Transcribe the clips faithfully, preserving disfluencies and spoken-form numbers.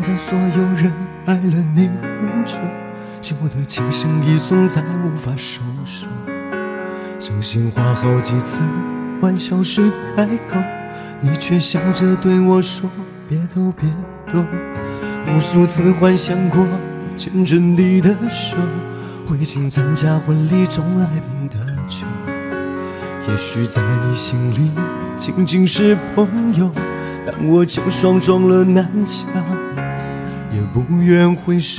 在所有人爱了你很久，旧的情深已从再无法收手。真心话好几次，玩笑时开口，你却笑着对我说别逗别逗。无数次幻想过牵着你的手，会请参加婚礼中来宾的酒。也许在你心里仅仅是朋友，但我就双撞了南墙，也不愿回首。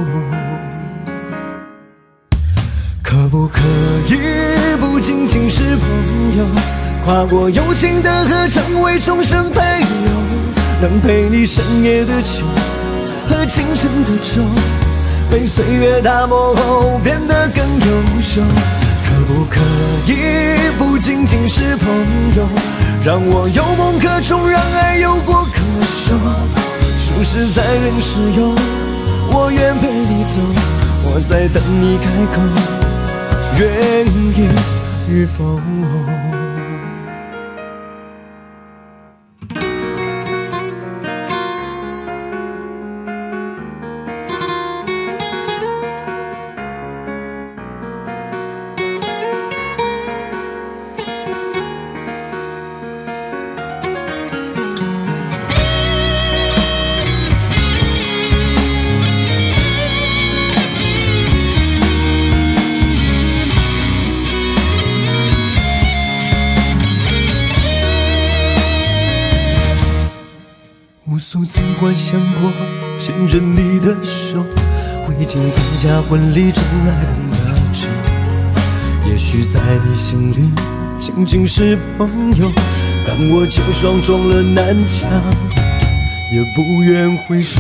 可不可以不仅仅是朋友，跨过友情的河，成为终身陪友，能陪你深夜的酒和清晨的粥，被岁月打磨后变得更优秀。可不可以不仅仅是朋友，让我有梦可憧，让爱有过可守。数十载人世游，我愿陪你走，我在等你开口，愿意与否。无数次幻想过牵着你的手，会请参加婚礼中来宾的酒。也许在你心里仅仅是朋友，但我就双撞了南墙，也不愿回首。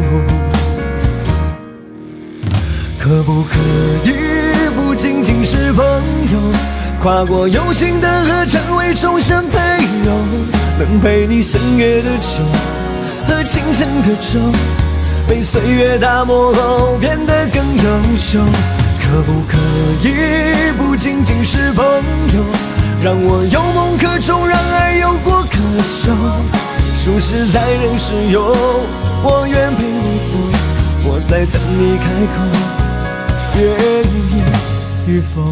可不可以不仅仅是朋友，跨过友情的河，成为终身陪友，能陪你深夜的酒和清晨的粥，被岁月打磨后变得更优秀。可不可以不仅仅是朋友，让我有梦可憧，让爱有过可守。数十载人世游，我愿陪你走，我在等你开口，愿意与否。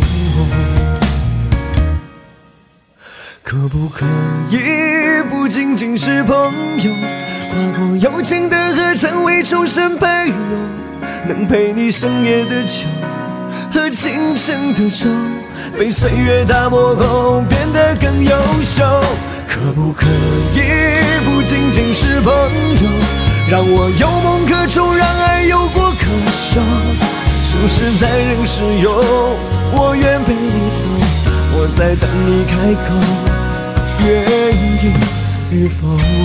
可不可以不仅仅是朋友，跨过友情的河，成为终身陪友，能陪你深夜的酒和清晨的粥，被岁月打磨后变得更优秀。可不可以不仅仅是朋友，让我有梦可憧，让爱有过可守。数十载人世游，我愿陪你走，我在等你开口，愿意与否。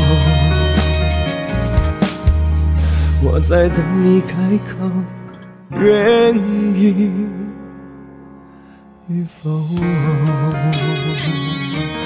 我在等你开口，愿意与否。